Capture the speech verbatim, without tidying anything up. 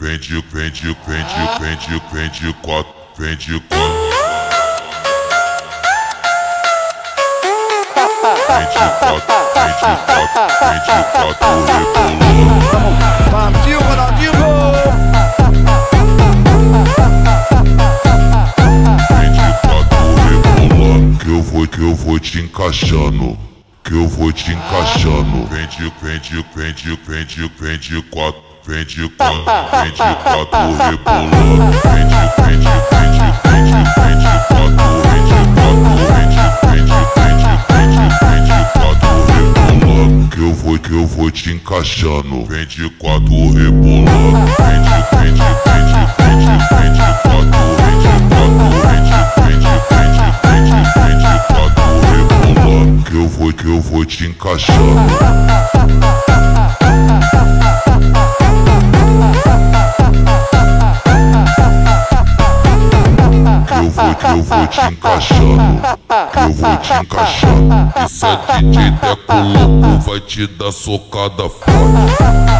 vem de, vem de, vem de, vem de, vem de quatro, vem de quatro. Vem de quatro, vem de quatro, vem de quatro, rebolando. Partiu, Ronaldinho! Vem de quatro, rebolando. Que eu vou, que eu vou te encaixando. Que eu vou te encaixando. Vem de, vem de, vem de, vem de, vem de quatro, vem de quatro, vem de quatro, rebolando. Vem de, vem de, vem de, vem de, vem de quatro, vem de quatro, vem de, vem de, vem de, vem de, vem de quatro, rebolando. Que eu vou, que eu vou te encaixando. Vem de quatro, rebolando. Vem de, vem de, vem de, vem de, vem de quatro, vem de quatro, vem de, vem de, vem de, vem de, vem de quatro, rebolando. Que eu vou, que eu vou te encaixando. Que eu vou, que eu vou te encaixando. Que eu vou te encaixando. Isso é D J Teco louco, vai te dar socada forte.